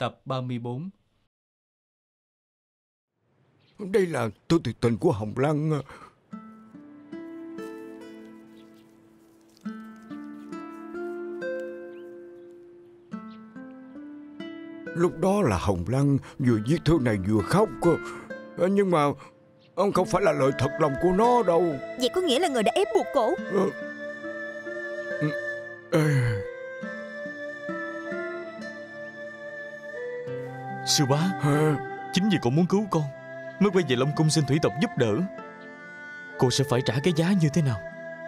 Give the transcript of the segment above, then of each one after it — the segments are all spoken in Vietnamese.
Tập 34. Đây là thư tuyệt tình của Hồng Lăng. Lúc đó là Hồng Lăng vừa viết thư này vừa khóc. Nhưng mà không phải là lời thật lòng của nó đâu. Vậy có nghĩa là người đã ép buộc cổ. Sư bá, chính vì cậu muốn cứu con mới quay về Long Cung xin thủy tộc giúp đỡ. Cô sẽ phải trả cái giá như thế nào?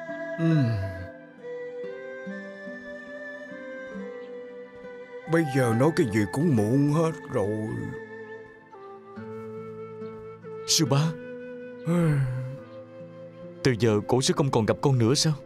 Bây giờ nói cái gì cũng muộn hết rồi. Sư bá, từ giờ cổ sẽ không còn gặp con nữa sao?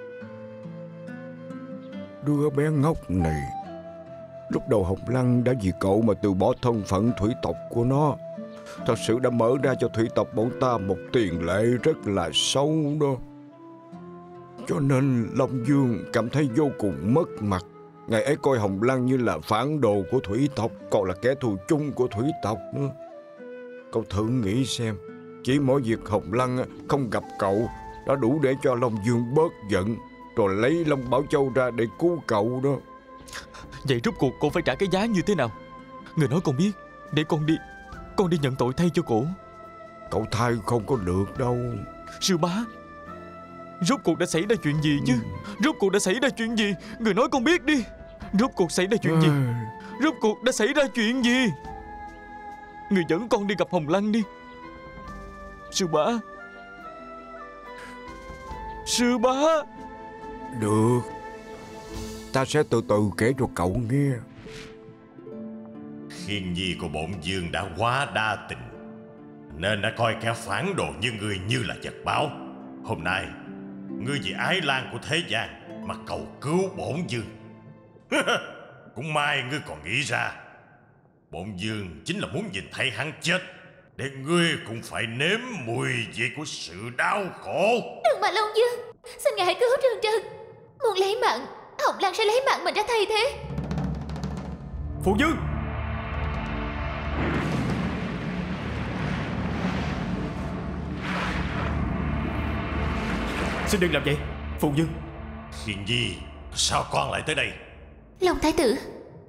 Đứa bé ngốc này, lúc đầu Hồng Lăng đã vì cậu mà từ bỏ thân phận thủy tộc của nó. Thật sự đã mở ra cho thủy tộc bọn ta một tiền lệ rất là sâu đó. Cho nên Long Vương cảm thấy vô cùng mất mặt. Ngày ấy coi Hồng Lăng như là phản đồ của thủy tộc, còn là kẻ thù chung của thủy tộc nữa. Cậu thử nghĩ xem, chỉ mỗi việc Hồng Lăng không gặp cậu đã đủ để cho Long Vương bớt giận, rồi lấy Long Bảo Châu ra để cứu cậu đó. Vậy rốt cuộc cô phải trả cái giá như thế nào? Người nói con biết, để con đi nhận tội thay cho cổ. Cậu thay không có được đâu. Sư bá, rốt cuộc đã xảy ra chuyện gì chứ? Rốt cuộc đã xảy ra chuyện gì? Người nói con biết đi. Rốt cuộc xảy ra chuyện gì? Rốt cuộc đã xảy ra chuyện gì? Người dẫn con đi gặp Hồng Lăng đi. Sư bá. Sư bá. Được, ta sẽ từ từ kể cho cậu nghe. Khiên nhi của bổn vương đã quá đa tình, nên đã coi kẻ phản đồ như ngươi như là vật báo. Hôm nay ngươi vì ái lan của thế gian mà cầu cứu bổn vương. Cũng may ngươi còn nghĩ ra. Bổn vương chính là muốn nhìn thấy hắn chết, để ngươi cũng phải nếm mùi vị của sự đau khổ. Đừng mà Long Vương, xin ngài hãy cứu Trân Trân. Muốn lấy mạng, Hồng Lăng sẽ lấy mạng mình ra thay thế. Phụ vương. Xin đừng làm vậy, phụ vương. Khiên nhi, sao con lại tới đây? Long Thái tử.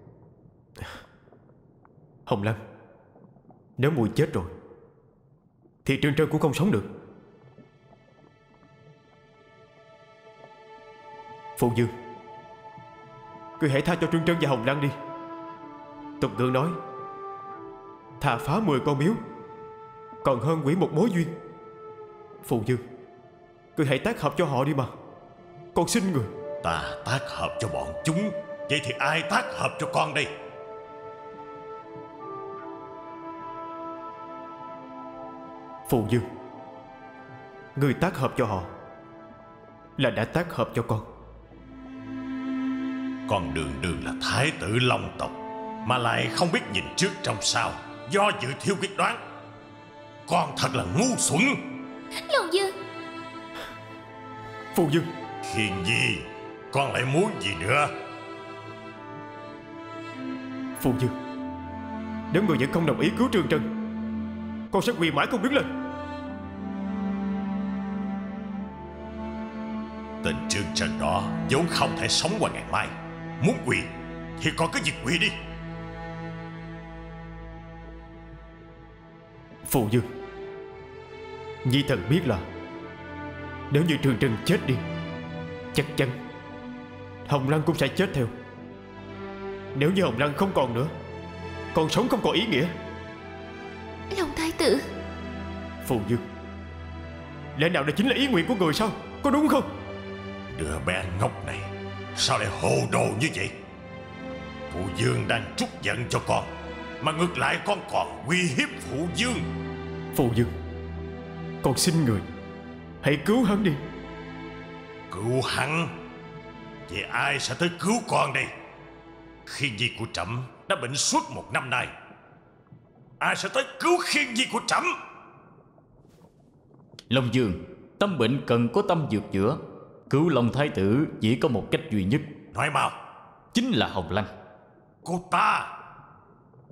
Hồng Lăng, nếu mùi chết rồi thì Trân Trân cũng không sống được. Phụ vương, cứ hãy tha cho Trân Trân và Hồng Lăng đi. Tục ngữ nói, thà phá 10 con miếu còn hơn hủy một mối duyên. Phụ vương, cứ hãy tác hợp cho họ đi mà. Con xin người. Ta tác hợp cho bọn chúng, vậy thì ai tác hợp cho con đây? Phụ vương, người tác hợp cho họ là đã tác hợp cho con. Con đường đường là thái tử Long tộc, mà lại không biết nhìn trước trông sau, do dự thiếu quyết đoán. Con thật là ngu xuẩn. Long Vương. Phụ vương. Khiên nhi, con lại muốn gì nữa? Phụ vương, nếu người vẫn không đồng ý cứu Trân Trân, con sẽ quỳ mãi không đứng lên. Tên Trương Trần đó vốn không thể sống qua ngày mai. Muốn quỳ thì con cứ việc quỳ đi. Phụ vương, Nhi thần biết là nếu như Trân Trân chết đi, chắc chắn Hồng Lăng cũng sẽ chết theo. Nếu như Hồng Lăng không còn nữa, còn sống không còn ý nghĩa. Long Thái tử. Phụ vương, lẽ nào đây chính là ý nguyện của người sao? Có đúng không? Đứa bé ngốc này sao lại hồ đồ như vậy? Phụ vương đang trút giận cho con, mà ngược lại con còn uy hiếp phụ vương. Phụ vương, con xin người hãy cứu hắn đi. Cứu hắn? Vậy ai sẽ tới cứu con đây? Khiên nhi của trẫm đã bệnh suốt 1 năm nay, ai sẽ tới cứu khiên nhi của trẫm? Long Vương, tâm bệnh cần có tâm dược chữa. Cứu Long Thái tử chỉ có một cách duy nhất. Nói mau. Chính là Hồng Lăng. Cô ta?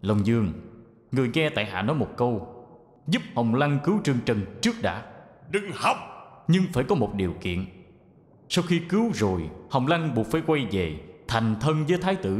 Long Dương, người nghe tại hạ nói một câu, giúp Hồng Lăng cứu Trương Trân trước đã. Đừng hòng. Nhưng phải có một điều kiện. Sau khi cứu rồi, Hồng Lăng buộc phải quay về thành thân với thái tử.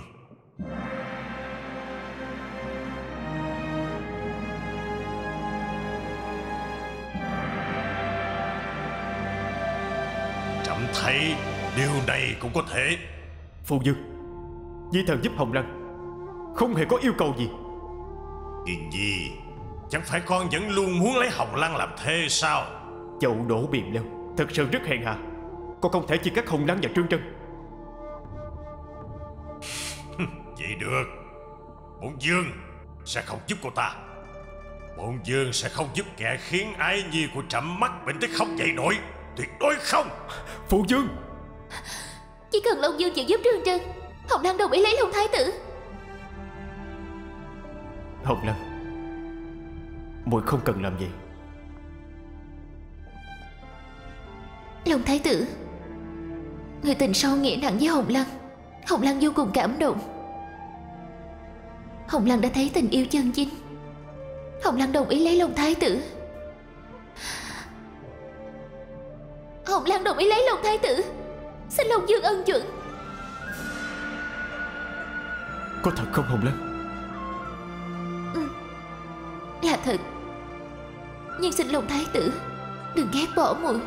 Trẫm thấy điều này cũng có thể. Phu Dương, Di thần giúp Hồng Lăng không hề có yêu cầu gì. Kiền Nhi, chẳng phải con vẫn luôn muốn lấy Hồng Lăng làm thê sao? Chậu đổ bìm leo, thật sự rất hèn hạ. Con không thể chia cắt Hồng Lăng và Trương Trân. Vậy được, Bổn Dương sẽ không giúp cô ta. Bổn Dương sẽ không giúp kẻ khiến ái nhi của trẫm mắc bệnh tới không dậy nổi. Tuyệt đối không. Phụ Dương, chỉ cần Long Dương chịu giúp Trương Trân, Hồng Lăng đồng ý lấy Long Thái tử. Hồng Lăng, muội không cần làm gì. Long Thái tử, người tình sâu nghĩa nặng với Hồng Lăng. Hồng Lăng vô cùng cảm động. Hồng Lăng đã thấy tình yêu chân chính. Hồng Lăng đồng ý lấy Long Thái tử. Hồng Lăng đồng ý lấy Long Thái tử. Xin Long Dương ân chuẩn. Có thật không Hồng Lăng? Là thật. Nhưng xin Long Thái tử đừng ghét bỏ muội.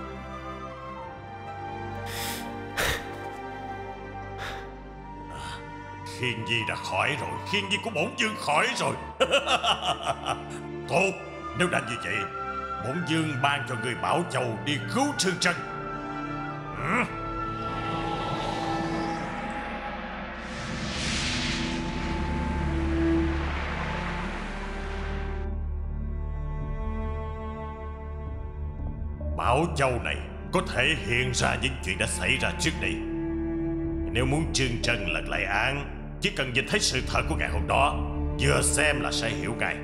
Khiên Nhi đã khỏi rồi. Khiên Nhi của Bổn Dương khỏi rồi. Tốt, nếu đã như vậy, Bổn Dương ban cho người Bảo Châu đi cứu Trương Trân. Bảo Châu này có thể hiện ra những chuyện đã xảy ra trước đây. Nếu muốn Trương Trân lật lại án, chỉ cần nhìn thấy sự thật của ngày hôm đó, vừa xem là sẽ hiểu ngay.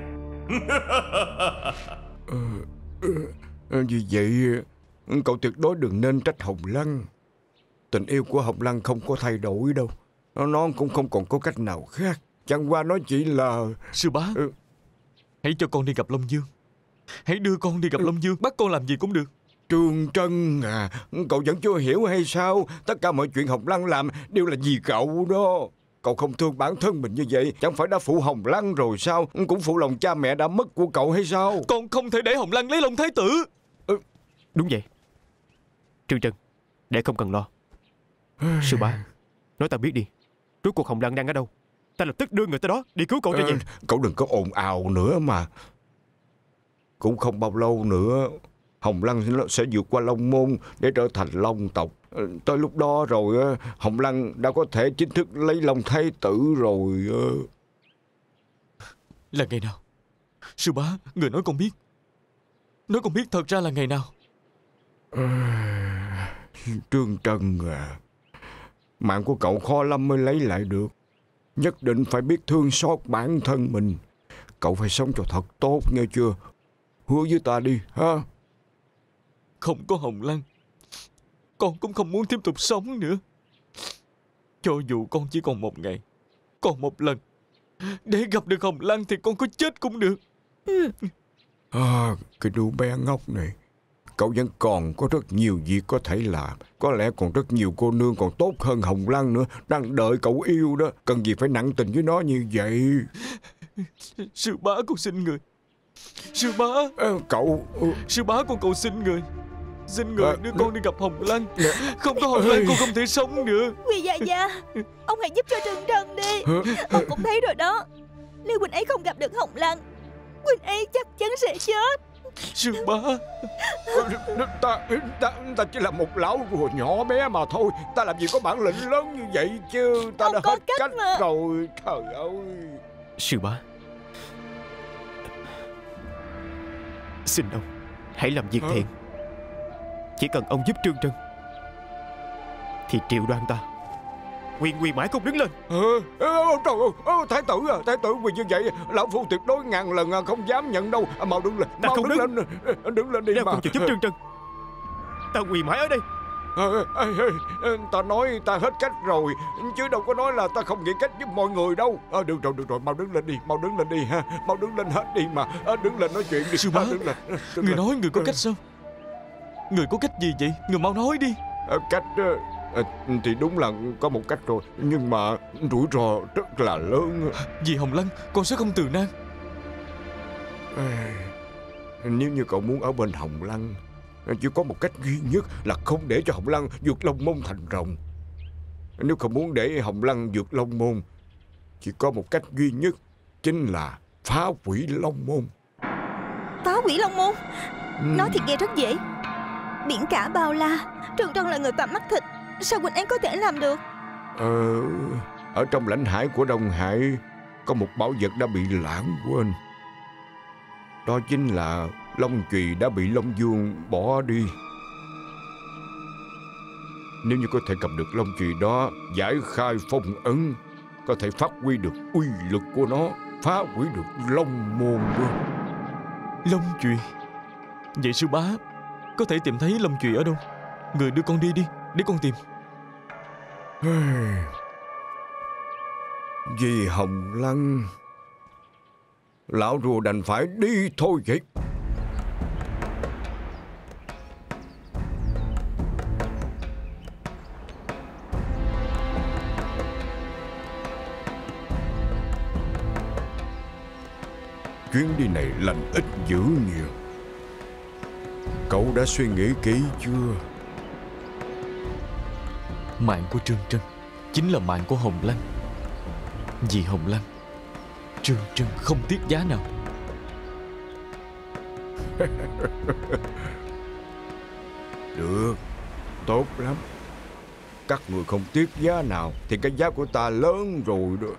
Vì vậy cậu tuyệt đối đừng nên trách Hồng Lăng. Tình yêu của Hồng Lăng không có thay đổi đâu. Nó cũng không còn có cách nào khác. Chẳng qua nó chỉ là... Sư bá, hãy cho con đi gặp Long Dương. Hãy đưa con đi gặp Long Dương. Bắt con làm gì cũng được. Trương Trân à, cậu vẫn chưa hiểu hay sao? Tất cả mọi chuyện Hồng Lăng làm đều là vì cậu đó. Cậu không thương bản thân mình như vậy, chẳng phải đã phụ Hồng Lăng rồi sao? Cũng phụ lòng cha mẹ đã mất của cậu hay sao? Con không thể để Hồng Lăng lấy Long Thái tử. Đúng vậy. Trương Trân, để không cần lo. Sư bá, nói ta biết đi, rốt cuộc Hồng Lăng đang ở đâu? Ta lập tức đưa người tới đó đi cứu cậu cho về. Cậu đừng có ồn ào nữa mà. Cũng không bao lâu nữa Hồng Lăng sẽ vượt qua Long Môn để trở thành Long tộc. Tới lúc đó rồi Hồng Lăng đã có thể chính thức lấy Long Thái tử rồi. Là ngày nào? Sư bá, người nói con biết. Nói con biết thật ra là ngày nào? Trương Trân à, mạng của cậu khó lắm mới lấy lại được. Nhất định phải biết thương xót bản thân mình. Cậu phải sống cho thật tốt nghe chưa? Hứa với ta đi ha. Không có Hồng Lăng, con cũng không muốn tiếp tục sống nữa. Cho dù con chỉ còn một ngày, còn một lần để gặp được Hồng Lăng thì con có chết cũng được. Cái đứa bé ngốc này, cậu vẫn còn có rất nhiều việc có thể làm. Có lẽ còn rất nhiều cô nương còn tốt hơn Hồng Lăng nữa đang đợi cậu yêu đó. Cần gì phải nặng tình với nó như vậy? Sư bá, con xin người. Sư bá, cậu... Sư bá, con cầu xin người. Xin người đưa con đi gặp Hồng Lăng. Không có Hồng Lăng con không thể sống nữa. Quỳ gia, ông hãy giúp cho Trương Trân đi. Ông cũng thấy rồi đó, nếu Quỳnh ấy không gặp được Hồng Lăng, Quỳnh ấy chắc chắn sẽ chết. Sư bá, ta chỉ là một lão rùa nhỏ bé mà thôi. Ta làm gì có bản lĩnh lớn như vậy chứ. Ta ông đã có hết cách mà. rồi. Trời ơi. Sư bá, xin ông hãy làm việc thiện. Chỉ cần ông giúp Trương Trân thì Triệu Đoan ta quyền mãi không đứng lên. Trời ơi, thái tử vì như vậy lão phu tuyệt đối ngàn lần không dám nhận đâu. Mau đứng lên, Ta mau không đứng lên đi. Nếu mà không chịu giúp Trương Trân, ta quỳ mãi ở đây. Ta nói ta hết cách rồi, chứ đâu có nói là ta không nghĩ cách giúp mọi người đâu. Được rồi, mau đứng lên đi, mau đứng lên đi ha. Mau đứng lên hết đi mà. Đứng lên nói chuyện đi. Sư bá, Đứng lên. người nói người có cách sao? Người có cách gì vậy? Người mau nói đi. Cách thì đúng là có một cách rồi, nhưng mà rủi ro rất là lớn. Vì Hồng Lăng, con sẽ không từ nan. Nếu như cậu muốn ở bên Hồng Lăng, chỉ có một cách duy nhất là không để cho Hồng Lăng vượt Long Môn thành rồng. Nếu không muốn để Hồng Lăng vượt Long Môn, chỉ có một cách duy nhất, chính là phá hủy Long Môn. Phá hủy Long Môn? Nói thì nghe rất dễ. Biển cả bao la, Trừng Trân là người phạm mắt thịt, sao huynh ấy có thể làm được? Ở trong lãnh hải của Đông Hải có một bảo vật đã bị lãng quên. Đó chính là Long chùy đã bị Long Vương bỏ đi. Nếu như có thể cầm được Long chùy đó, giải khai phong ấn, có thể phát huy được uy lực của nó, phá hủy được Long Môn luôn. Long chùy? Vậy sư bá có thể tìm thấy Long chùy ở đâu? Người đưa con đi đi, để con tìm. Vì Hồng Lăng, lão rùa đành phải đi thôi vậy. Chuyến đi này lành ít dữ nhiều. Cậu đã suy nghĩ kỹ chưa? Mạng của Trương Trân chính là mạng của Hồng Lăng. Vì Hồng Lăng, Trương Trân không tiếc giá nào. Được, tốt lắm. Các người không tiếc giá nào thì cái giá của ta lớn rồi đó.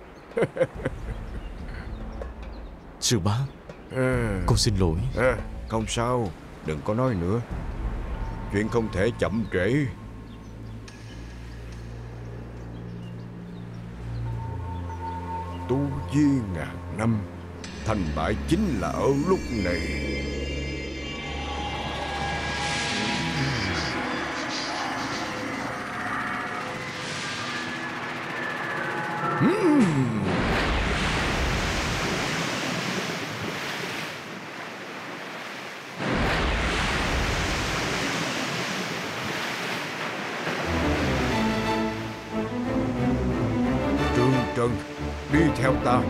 Sư bá, con xin lỗi. Không sao, đừng có nói nữa. Chuyện không thể chậm trễ. Tu vi ngàn năm, thành bại chính là ở lúc này. Trương Trân, đi theo ta.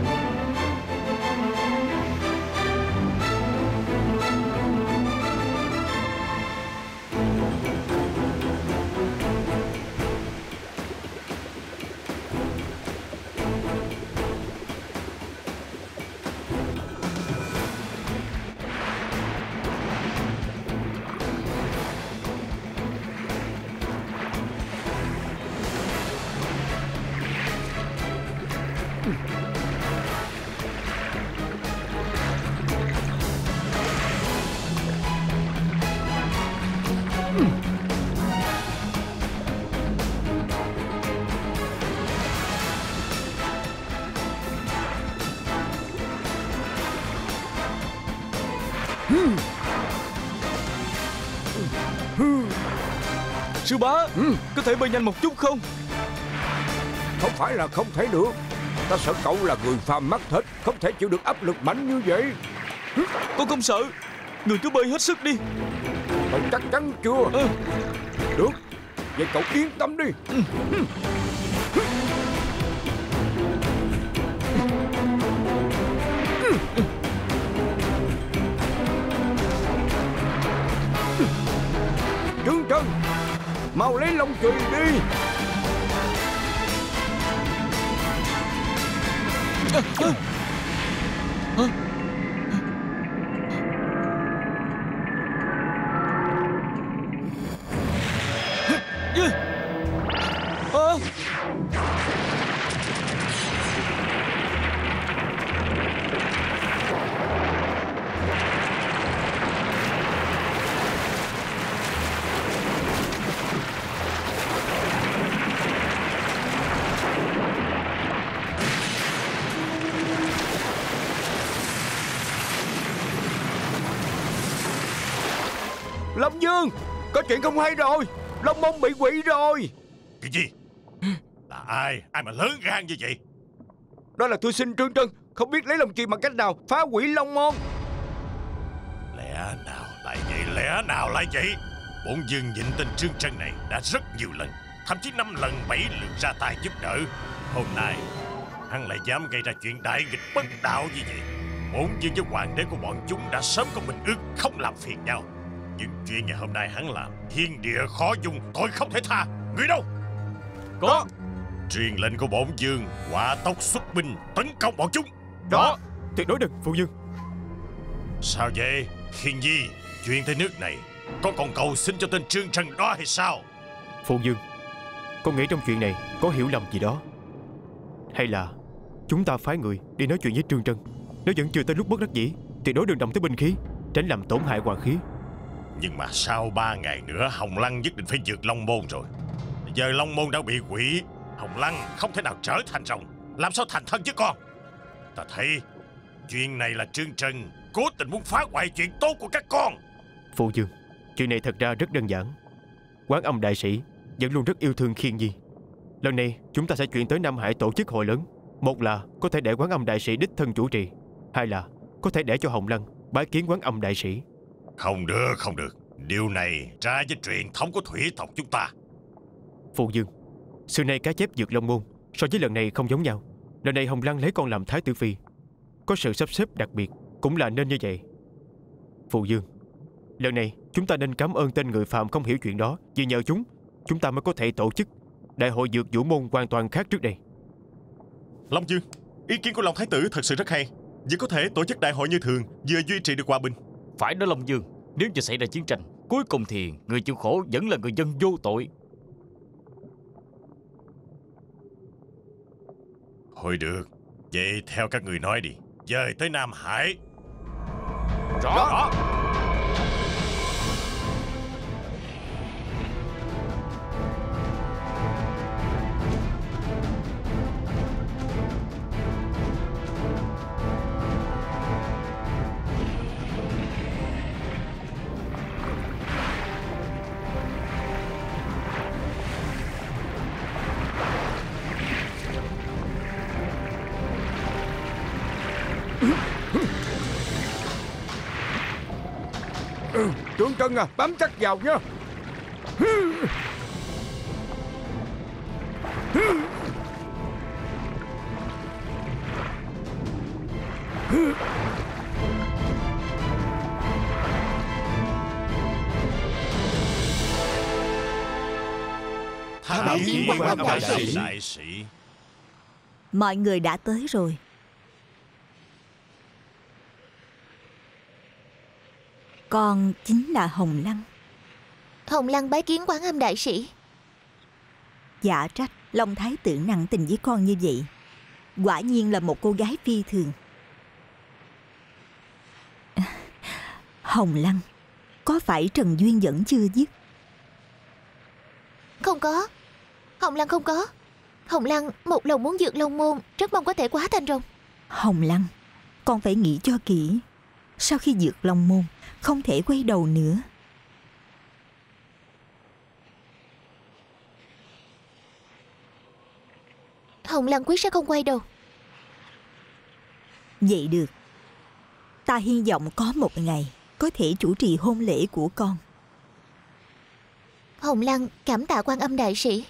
Sư bá, có thể bơi nhanh một chút không? Không phải là không thể được. Ta sợ cậu là người phàm mắt thịt, không thể chịu được áp lực mạnh như vậy. Con không sợ. Người cứ bơi hết sức đi. Cậu chắc chắn chưa? Được, vậy cậu yên tâm đi. Trương Trân, mau lấy Long chùy đi. Long Vương, có chuyện không hay rồi. Long môn bị quỷ rồi. Cái gì? Là ai? Ai mà lớn gan như vậy? Đó là thư sinh Trương Trân, không biết lấy lòng chuyện bằng cách nào phá hủy Long môn. Lẽ nào lại vậy? Lẽ nào lại vậy? Bổn vương nhịn tên Trương Trân này đã rất nhiều lần, thậm chí 5 lần 7 lượt ra tay giúp đỡ. Hôm nay hắn lại dám gây ra chuyện đại nghịch bất đạo như vậy. Bổn vương với hoàng đế của bọn chúng đã sớm có minh ước không làm phiền nhau. Nhưng chuyện ngày hôm nay hắn làm thiên địa khó dung, tội không thể tha. Người đâu? Có. Truyền lệnh của bổn vương, hỏa tốc xuất binh tấn công bọn chúng. Đó. Tuyệt đối đừng, phụ vương. Sao vậy? Khiên Nhi, chuyện tới nước này, con còn cầu xin cho tên Trương Trân đó hay sao? Phụ vương, con nghĩ trong chuyện này có hiểu lầm gì đó. Hay là chúng ta phái người đi nói chuyện với Trương Trân. Nếu vẫn chưa tới lúc bất đắc dĩ, tuyệt đối đừng động tới binh khí, tránh làm tổn hại hoàng khí. Nhưng mà sau 3 ngày nữa Hồng Lăng nhất định phải vượt Long Môn rồi. Giờ Long Môn đã bị hủy, Hồng Lăng không thể nào trở thành rồng, làm sao thành thân với con? Ta thấy chuyện này là Trương Trân cố tình muốn phá hoại chuyện tốt của các con. Phụ vương, chuyện này thật ra rất đơn giản. Quán Âm đại sĩ vẫn luôn rất yêu thương Khiên Nhi. Lần này chúng ta sẽ chuyển tới Nam Hải tổ chức hội lớn. Một là có thể để Quán Âm đại sĩ đích thân chủ trì, hai là có thể để cho Hồng Lăng bái kiến Quán Âm đại sĩ. Không được, không được. Điều này trái với truyền thống của thủy tộc chúng ta. Phụ vương, xưa nay cá chép vượt Long môn, so với lần này không giống nhau. Lần này Hồng Lăng lấy con làm thái tử phi, có sự sắp xếp đặc biệt, cũng là nên như vậy. Phụ vương, lần này chúng ta nên cảm ơn tên người phàm không hiểu chuyện đó. Vì nhờ chúng ta mới có thể tổ chức đại hội dược vũ môn hoàn toàn khác trước đây. Long Dương, ý kiến của Long Thái tử thật sự rất hay. Vừa có thể tổ chức đại hội như thường, vừa duy trì được hòa bình. Phải đó Long Dương, nếu như xảy ra chiến tranh, cuối cùng thì người chịu khổ vẫn là người dân vô tội. Thôi được, vậy theo các người nói đi, dời tới Nam Hải. Rõ. Trương Trân à, bám chắc vào nha. Tham kiến Quán Âm đại sĩ. Mọi người đã tới rồi. Con chính là Hồng Lăng. Hồng Lăng bái kiến Quán Âm đại sĩ. Dạ trách Long Thái tử nặng tình với con như vậy. Quả nhiên là một cô gái phi thường. Hồng Lăng, có phải Trần Duyên vẫn chưa dứt? Không có. Hồng Lăng không có. Hồng Lăng một lòng muốn vượt Long môn, rất mong có thể hóa thành rồng. Hồng Lăng, con phải nghĩ cho kỹ. Sau khi vượt Long môn, không thể quay đầu nữa. Hồng Lăng quyết sẽ không quay đầu. Vậy được. Ta hy vọng có một ngày có thể chủ trì hôn lễ của con. Hồng Lăng cảm tạ Quan Âm đại sĩ.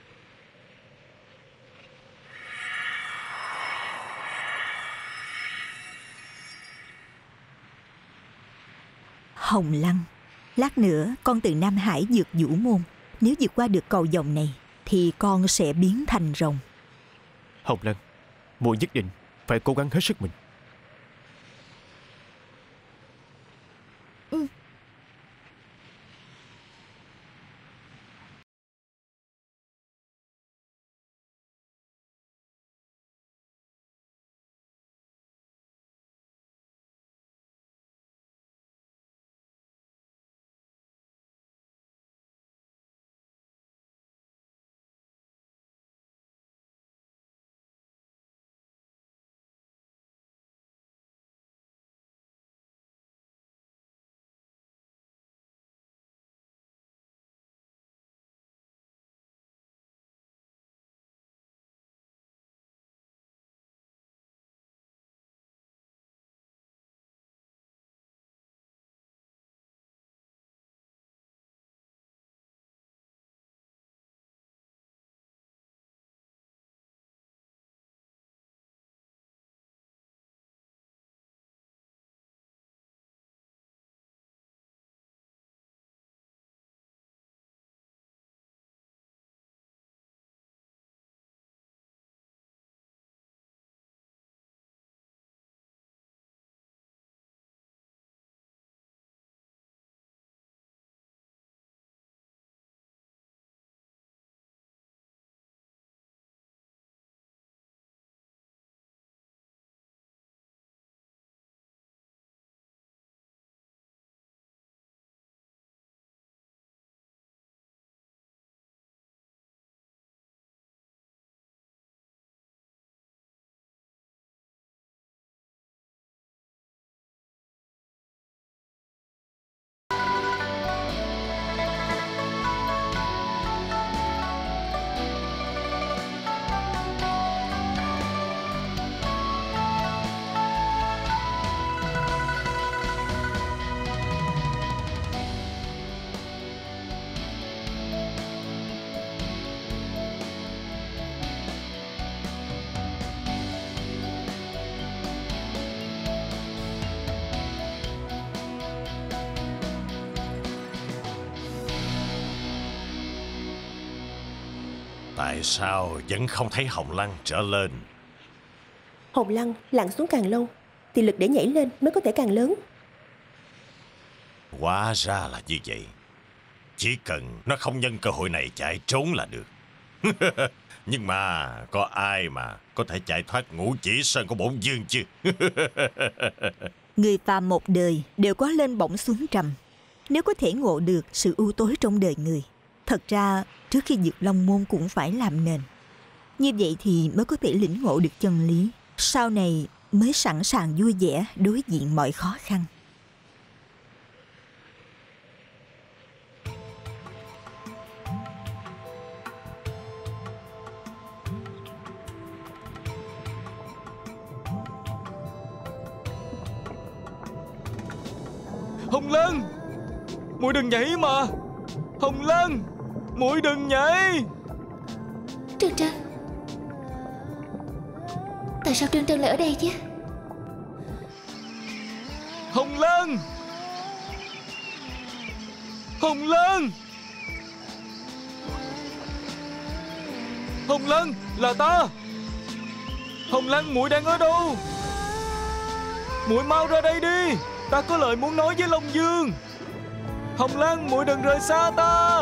Hồng Lăng, lát nữa con từ Nam Hải vượt Vũ Môn. Nếu vượt qua được cầu vồng này thì con sẽ biến thành rồng. Hồng Lăng, muội nhất định phải cố gắng hết sức mình. Tại sao vẫn không thấy Hồng Lăng trở lên? Hồng Lăng lặn xuống càng lâu thì lực để nhảy lên mới có thể càng lớn. Hóa ra là như vậy. Chỉ cần nó không nhân cơ hội này chạy trốn là được. Nhưng mà có ai mà có thể chạy thoát Ngũ Chỉ Sơn của bổn vương chứ? Người phàm một đời đều có lên bổng xuống trầm. Nếu có thể ngộ được sự ưu tối trong đời người, thật ra trước khi Dược Long Môn cũng phải làm nền. Như vậy thì mới có thể lĩnh ngộ được chân lý, sau này mới sẵn sàng vui vẻ đối diện mọi khó khăn. Hồng Lân, muội đừng nhảy mà. Hồng Lân, muội đừng nhảy. Trân Trân, tại sao Trân Trân lại ở đây chứ? Hồng Lân, Hồng Lân, Hồng Lân, là ta. Hồng Lân, muội đang ở đâu? Muội mau ra đây đi, ta có lời muốn nói với Long Vương. Hồng Lân, muội đừng rời xa ta.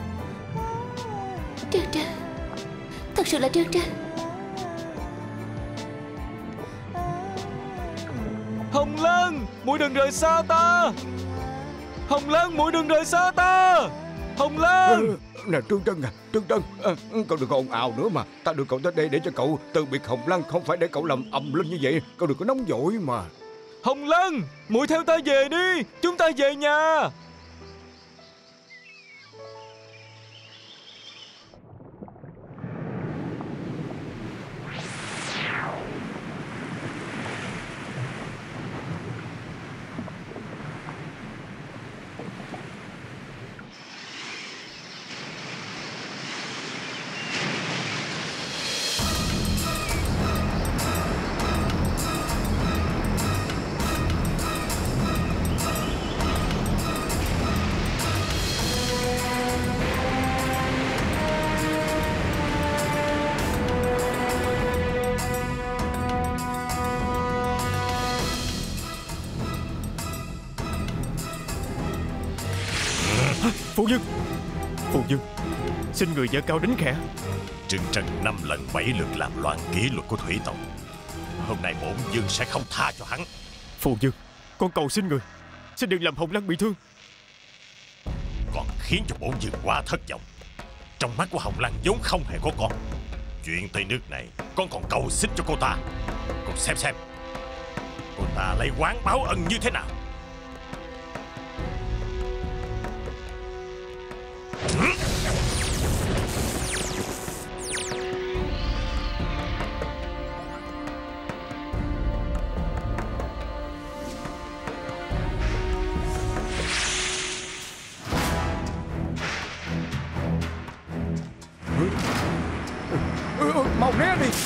Trân Trân, thật sự là Trân Trân. Hồng Lân, muội đừng rời xa ta. Hồng Lân, muội đừng rời xa ta. Hồng Lân. Nè Trương Trân à, Trương Trân, cậu đừng có ồn ào nữa mà. Ta đưa cậu tới đây để cho cậu từ biệt Hồng Lân, không phải để cậu làm ầm lên như vậy. Cậu đừng có nóng vội mà. Hồng Lân, muội theo ta về đi, chúng ta về nhà. Phụ vương, phụ vương, xin người dơ cao đánh khẽ. Trừng Trân 5 lần 7 lượt làm loạn kỷ luật của thủy tộc. Hôm nay bổn vương sẽ không tha cho hắn. Phụ vương, con cầu xin người, xin đừng làm Hồng Lăng bị thương. Còn khiến cho bổn vương quá thất vọng. Trong mắt của Hồng Lăng vốn không hề có con. Chuyện tới nước này, con còn cầu xin cho cô ta. Con xem cô ta lấy oán báo ân như thế nào. Mau né đi.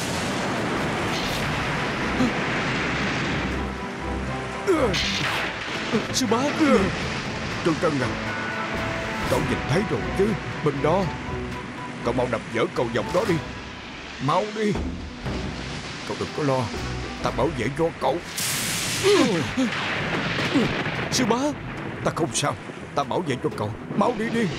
Sư bá. Trương Trân à, cậu nhìn thấy rồi chứ, bên đó. Cậu mau đập vỡ cầu vòng đó đi. Mau đi. Cậu đừng có lo, ta bảo vệ cho cậu. Sư bá. Ta không sao, ta bảo vệ cho cậu. Mau đi đi.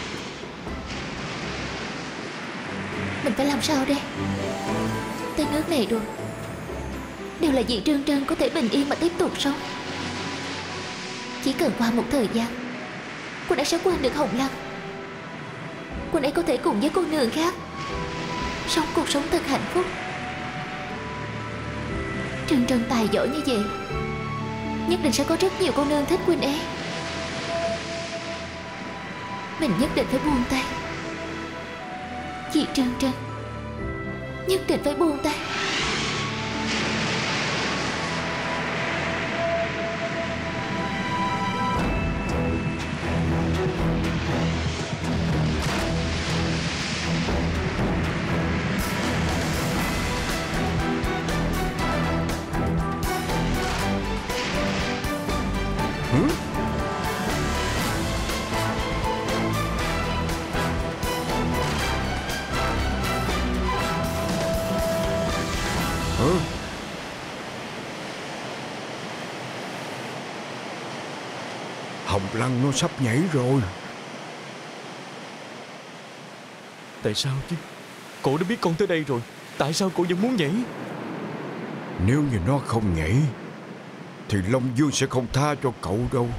Mình phải làm sao đây? Tới nước này rồi, đều là vì Trân Trân có thể bình yên mà tiếp tục sống. Chỉ cần qua một thời gian, cô đã sẽ quên được Hồng Lăng. Cô ấy có thể cùng với cô nương khác sống cuộc sống thật hạnh phúc. Trân Trân tài giỏi như vậy, nhất định sẽ có rất nhiều cô nương thích Quynh ấy. Mình nhất định phải buông tay. Chị Trân Trân nhất định phải buông tay. Hồng Lăng nó sắp nhảy rồi. Tại sao chứ? Cổ đã biết con tới đây rồi, tại sao cổ vẫn muốn nhảy? Nếu như nó không nhảy thì Long Vương sẽ không tha cho cậu đâu.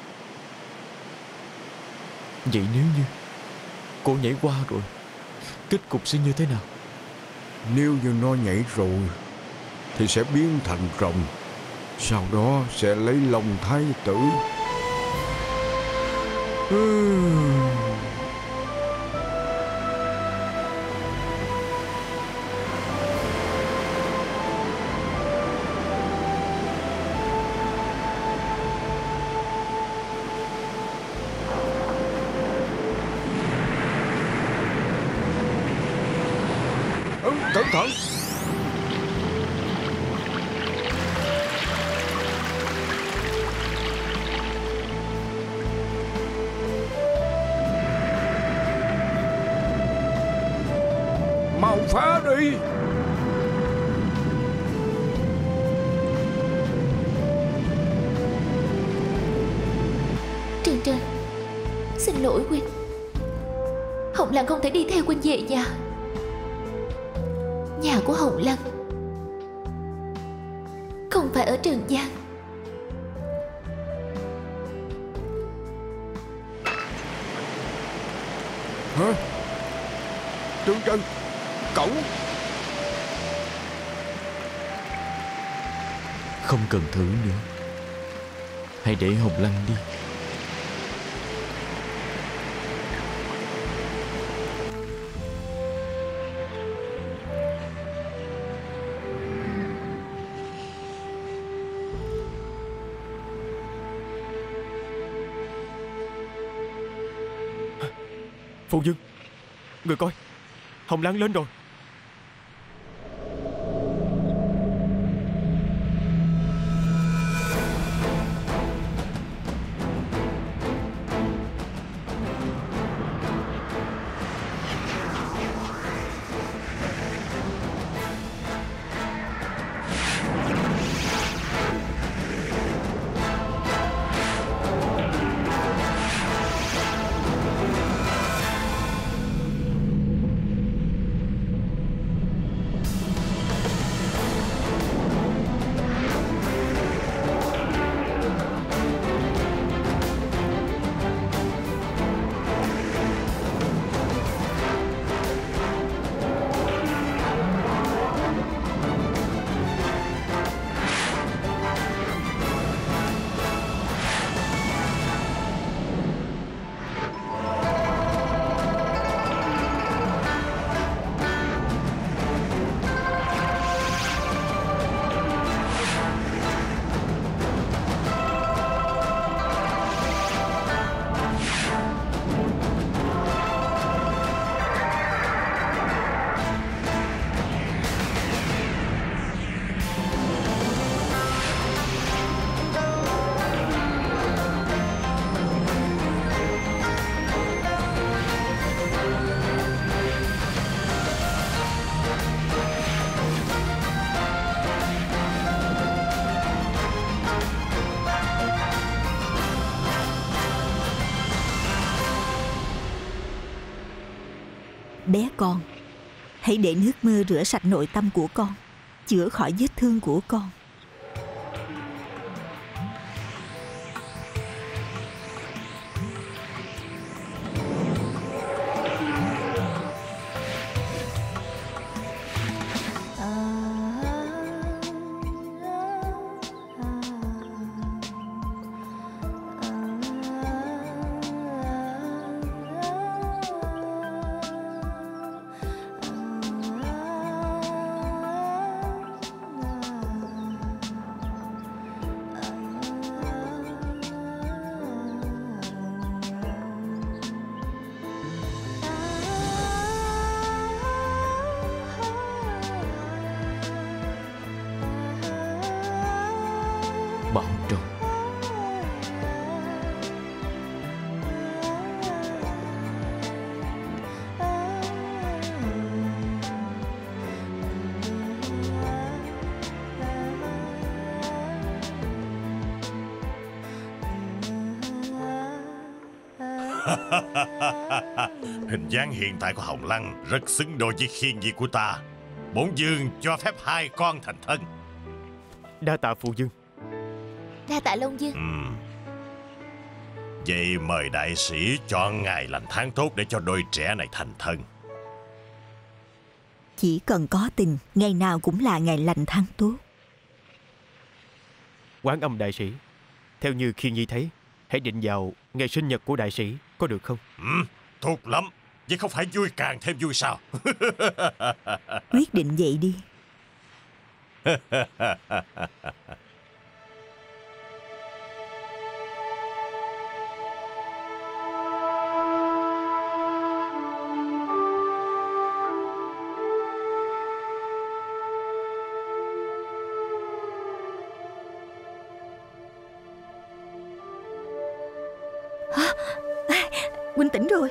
Vậy nếu như cô nhảy qua rồi, kết cục sẽ như thế nào? Nếu như nó nhảy rồi thì sẽ biến thành rồng, sau đó sẽ lấy lòng thái tử. Cẩn thận! Mau phá đi! Trân Trân, xin lỗi huynh. Hồng Lăng không thể đi theo huynh về nhà. Nhà của Hồng Lăng không phải ở Trần gian. Hả? Trương Trân, cậu... Không cần thử nữa, hãy để Hồng Lăng đi. Phu nhân, người coi, Hồng Lăng lên rồi. Bé con, hãy để nước mưa rửa sạch nội tâm của con, chữa khỏi vết thương của con. Bảo trọng. Hình dáng hiện tại của Hồng Lăng rất xứng đôi với Khiên Nhi của ta. Bổn vương cho phép hai con thành thân. Đa tạ phụ vương. Đa tạ Long Dương. Vậy mời đại sĩ chọn ngày lành tháng tốt để cho đôi trẻ này thành thân. Chỉ cần có tình, ngày nào cũng là ngày lành tháng tốt. Quán Âm đại sĩ, theo như Khiên Nhi thấy, hãy định vào ngày sinh nhật của đại sĩ, có được không? Tốt lắm. Vậy không phải vui càng thêm vui sao? Quyết định vậy đi. Huynh tỉnh rồi.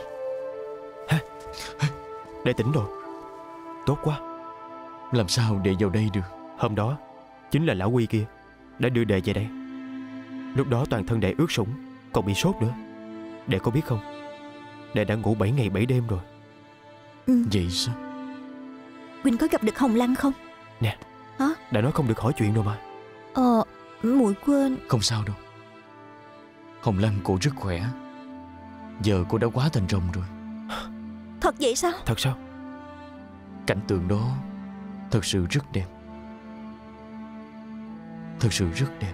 Đệ tỉnh rồi. Tốt quá. Làm sao đệ vào đây được? Hôm đó chính là lão Quy kia đã đưa đệ về đây. Lúc đó toàn thân đệ ướt sũng, còn bị sốt nữa. Đệ có biết không, đệ đã ngủ 7 ngày 7 đêm rồi. Vậy sao? Huynh có gặp được Hồng Lăng không? Nè. Hả? Đã nói không được hỏi chuyện rồi mà. Muội quên. Không sao đâu. Hồng Lăng cô rất khỏe. Giờ cô đã hóa thành rồng rồi. Thật vậy sao? Thật sao? Cảnh tượng đó thật sự rất đẹp. Thật sự rất đẹp.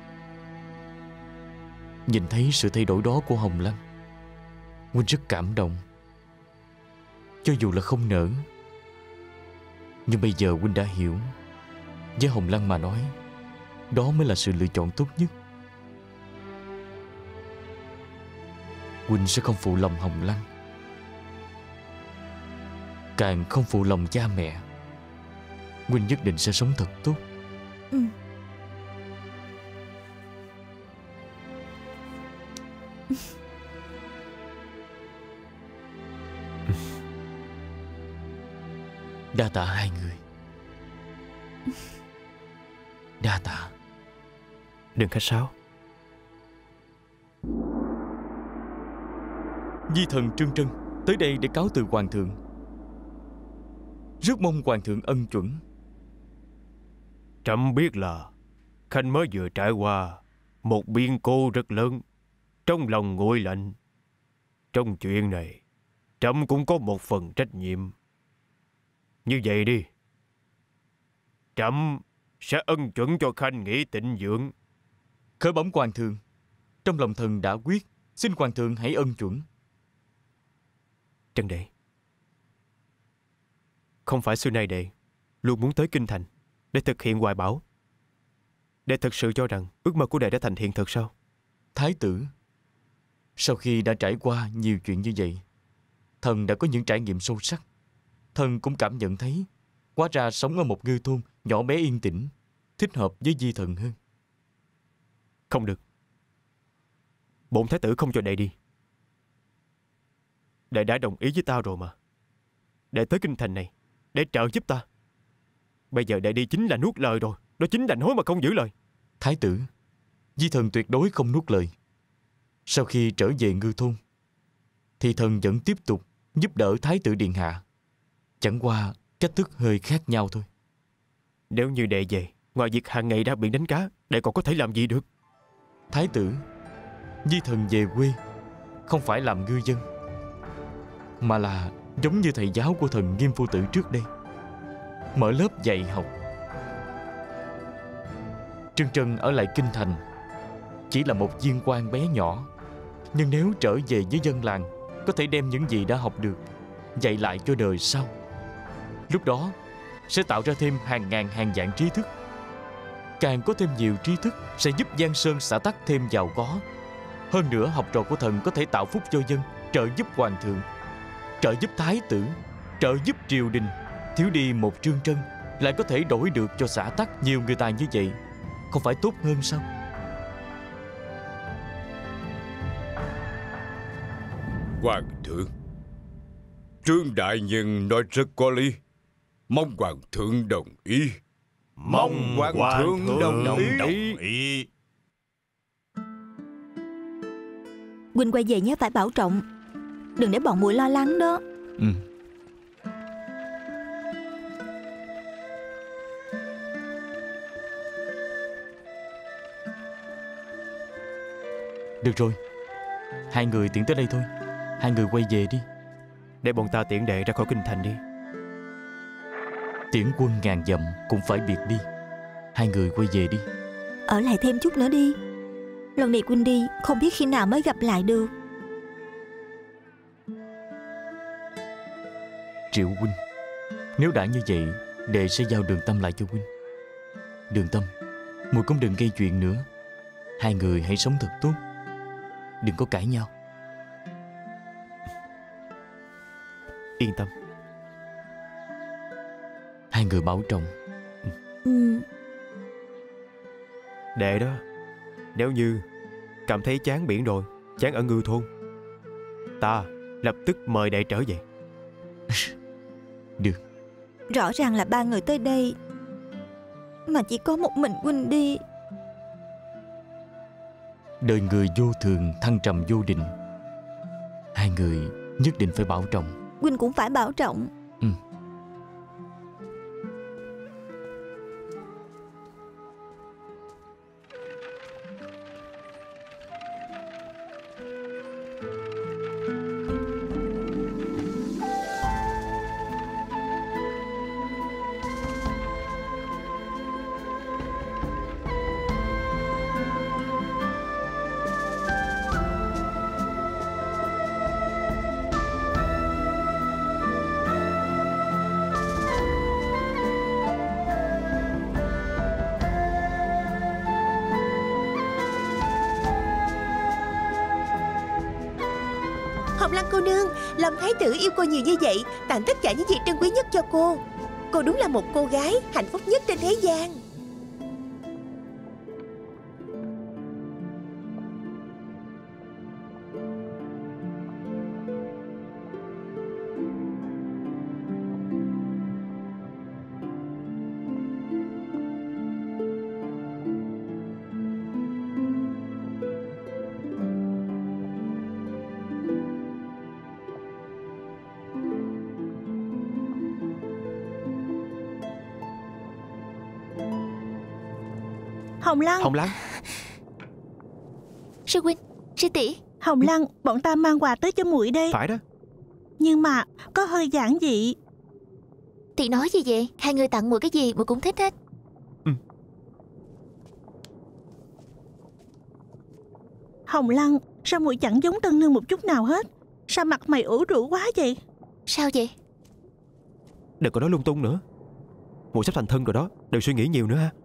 Nhìn thấy sự thay đổi đó của Hồng Lăng, Huynh rất cảm động. Cho dù là không nỡ, nhưng bây giờ Huynh đã hiểu. Với Hồng Lăng mà nói, đó mới là sự lựa chọn tốt nhất. Huynh sẽ không phụ lòng Hồng Lăng, càng không phụ lòng cha mẹ. Huynh nhất định sẽ sống thật tốt. Đa tạ hai người. Đa tạ. Đừng khách sáo. Di thần Trương Trân tới đây để cáo từ hoàng thượng, rất mong hoàng thượng ân chuẩn. Trẫm biết là Khanh mới vừa trải qua một biến cố rất lớn, trong lòng nguội lạnh. Trong chuyện này, trẫm cũng có một phần trách nhiệm. Như vậy đi, trẫm sẽ ân chuẩn cho Khanh nghỉ tịnh dưỡng. Khởi bẩm hoàng thượng, trong lòng thần đã quyết, xin hoàng thượng hãy ân chuẩn. Trân đệ, không phải xưa nay đệ luôn muốn tới kinh thành để thực hiện hoài bão. Đệ thật sự cho rằng ước mơ của đệ đã thành hiện thực sao? Thái tử, sau khi đã trải qua nhiều chuyện như vậy, thần đã có những trải nghiệm sâu sắc. Thần cũng cảm nhận thấy, hóa ra sống ở một ngư thôn nhỏ bé yên tĩnh thích hợp với Di thần hơn. Không được. Bổn thái tử không cho đệ đi. Đệ đã đồng ý với ta rồi mà. Đệ tới kinh thành này để trợ giúp ta. Bây giờ đệ đi chính là nuốt lời rồi. Đó chính là nói mà không giữ lời. Thái tử, Di thần tuyệt đối không nuốt lời. Sau khi trở về ngư thôn thì thần vẫn tiếp tục giúp đỡ thái tử điện hạ. Chẳng qua cách thức hơi khác nhau thôi. Nếu như đệ về, ngoài việc hàng ngày ra biển đánh cá, đệ còn có thể làm gì được? Thái tử, Di thần về quê không phải làm ngư dân, mà là giống như thầy giáo của thần Nghiêm Phu Tử trước đây, mở lớp dạy học. Trân Trân ở lại kinh thành chỉ là một viên quan bé nhỏ, nhưng nếu trở về với dân làng, có thể đem những gì đã học được dạy lại cho đời sau. Lúc đó sẽ tạo ra thêm hàng ngàn hàng vạn trí thức. Càng có thêm nhiều trí thức sẽ giúp Giang Sơn xã tắc thêm giàu có. Hơn nữa, học trò của thần có thể tạo phúc cho dân, trợ giúp hoàng thượng, trợ giúp thái tử, trợ giúp triều đình. Thiếu đi một Trương Trân lại có thể đổi được cho xã tắc nhiều người tài như vậy, không phải tốt hơn sao? Hoàng thượng, Trương đại nhân nói rất có lý. Mong hoàng thượng đồng ý. Mong hoàng thượng đồng ý. Huynh quay về nhé, phải bảo trọng. Đừng để bọn muội lo lắng đó. Ừ. Được rồi, hai người tiễn tới đây thôi. Hai người quay về đi. Để bọn ta tiễn đệ ra khỏi kinh thành đi. Tiễn quân ngàn dặm cũng phải biệt đi. Hai người quay về đi. Ở lại thêm chút nữa đi. Lần này Huynh đi không biết khi nào mới gặp lại được. Triệu huynh, nếu đã như vậy, đệ sẽ giao Đường Tâm lại cho huynh. Đường Tâm, muội cũng đừng gây chuyện nữa. Hai người hãy sống thật tốt, đừng có cãi nhau. Yên tâm. Hai người bảo trọng. Đệ đó, nếu như cảm thấy chán biển rồi, chán ở Ngư Thôn, ta lập tức mời đệ trở về. Được. Rõ ràng là ba người tới đây mà chỉ có một mình Huynh đi. Đời người vô thường, thăng trầm vô định. Hai người nhất định phải bảo trọng. Huynh cũng phải bảo trọng. Ừ. Hồng Lăng cô nương, Long thái tử yêu cô nhiều như vậy, tặng tất cả những gì trân quý nhất cho cô. Cô đúng là một cô gái hạnh phúc nhất trên thế gian. Hồng Lăng. Hồng Lăng. Sư huynh, sư tỷ. Hồng Lăng, bọn ta mang quà tới cho muội đây. Phải đó. Nhưng mà có hơi giản dị. Tỷ nói gì vậy? Hai người tặng muội cái gì muội cũng thích hết. Hồng Lăng, sao muội chẳng giống Tân Nương một chút nào hết? Sao mặt mày ủ rũ quá vậy? Sao vậy? Đừng có nói lung tung nữa. Muội sắp thành thân rồi đó, đừng suy nghĩ nhiều nữa ha.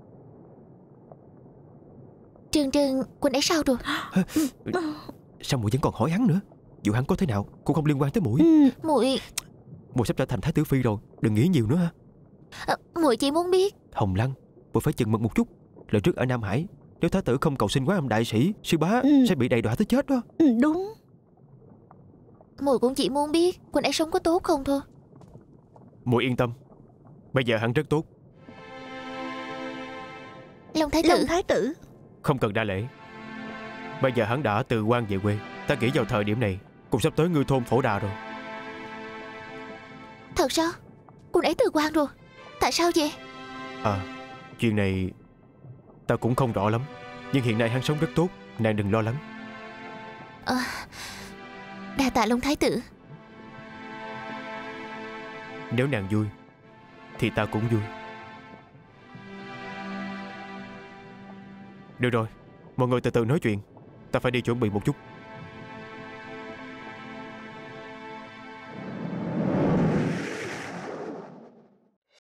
Trương Trương, Quỳnh ấy sao rồi? Sao muội vẫn còn hỏi hắn nữa? Dù hắn có thế nào cũng không liên quan tới muội. Muội sắp trở thành Thái tử Phi rồi, đừng nghĩ nhiều nữa ha. Muội chỉ muốn biết. Hồng Lăng, muội phải chừng mực một chút. Lần trước ở Nam Hải, nếu Thái tử không cầu xin Quá Âm đại sĩ, sư bá sẽ bị đầy đọa tới chết đó. Đúng. Muội cũng chỉ muốn biết Quỳnh ấy sống có tốt không thôi. Muội yên tâm, bây giờ hắn rất tốt. Long Thái tử. Không cần đa lễ. Bây giờ hắn đã từ quan về quê. Ta nghĩ vào thời điểm này cũng sắp tới Ngư Thôn Phổ Đà rồi. Thật sao? Quỳnh ấy từ quan rồi? Tại sao vậy? Chuyện này ta cũng không rõ lắm. Nhưng hiện nay hắn sống rất tốt, nàng đừng lo lắng. Đa tạ Long Thái tử. Nếu nàng vui thì ta cũng vui. Được rồi, mọi người từ từ nói chuyện. Ta phải đi chuẩn bị một chút.